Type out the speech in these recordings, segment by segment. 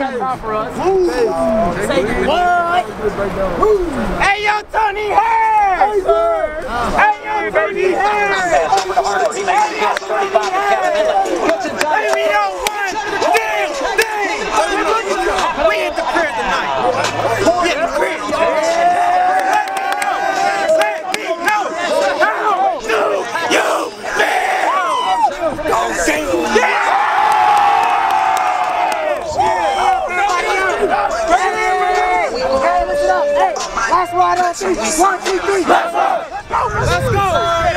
got time for us. Say what? Hey, yo, Tony Harris! Hey, yo, baby Harris! Hey, we on one damn thing! We at the crib tonight. We at the crib. Let me know how do you feel? Go sing. Last ride on 3. 1, 2, 3. Let's go! Let's go!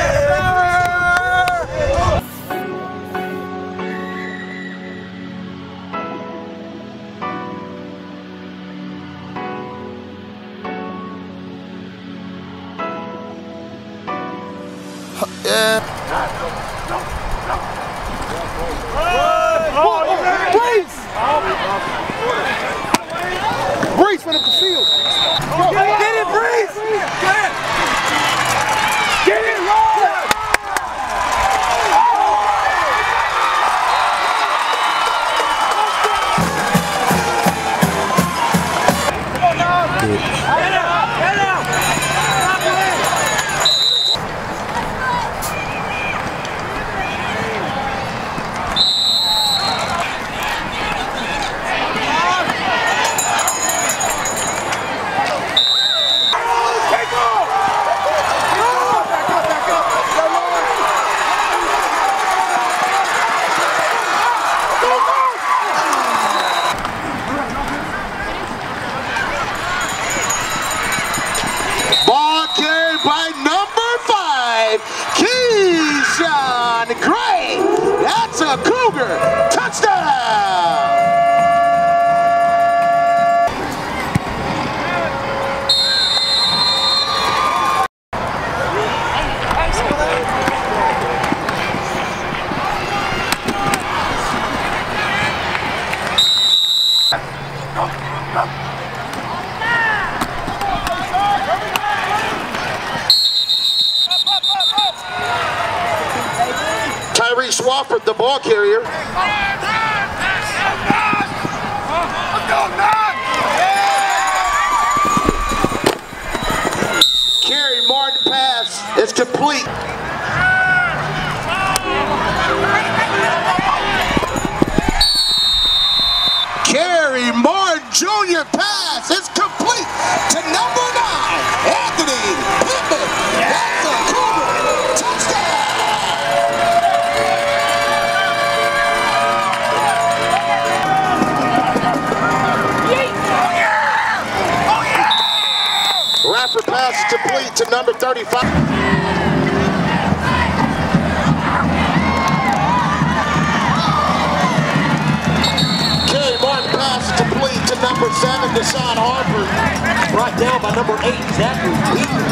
Yeah. Breeze for the field. Get it, Breeze! Get it, roll! Ball carried by number 5, Keyshawn Gray. That's a Cougar touchdown. Tyree Swafford, the ball carrier. Kerry Martin pass is complete. Kerry Martin Jr. pass is complete to number 9, Anthony Pittman. That's a Cougar touchdown. Rapper pass is complete to number 35. Kerry Martin pass is complete to number 7, Deshaun Harper. Brought down by number 8, Zachary Weaver.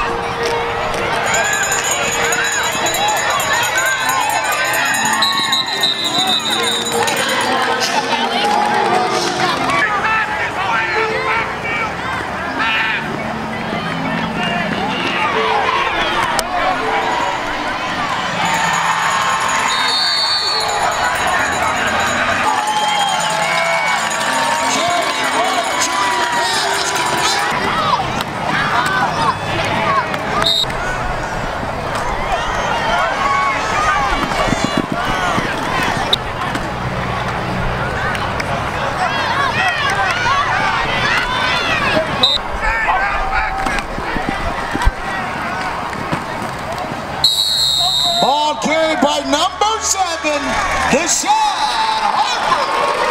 Ball carried by number 7, Deshaun Harper.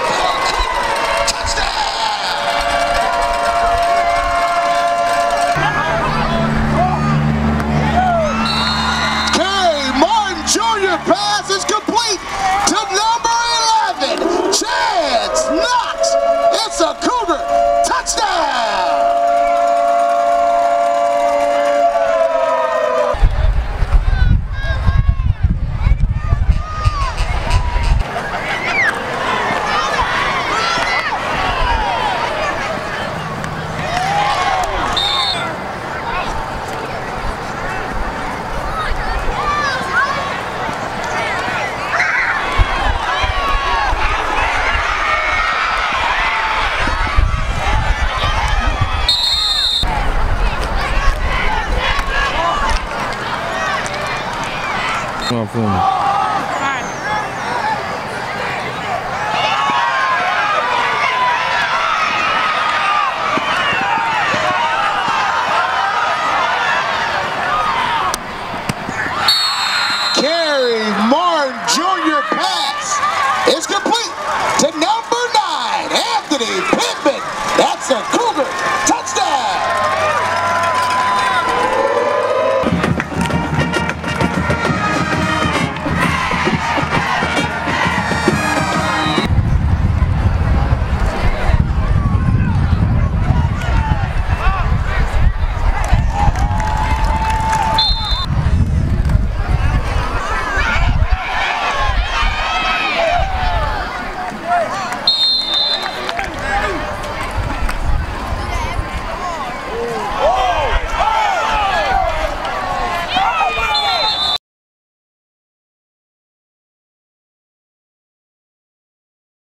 Touchdown! Kerry Martin Jr. pass is complete to number 11, Chance Knox. It's a Cougar touchdown! one for me.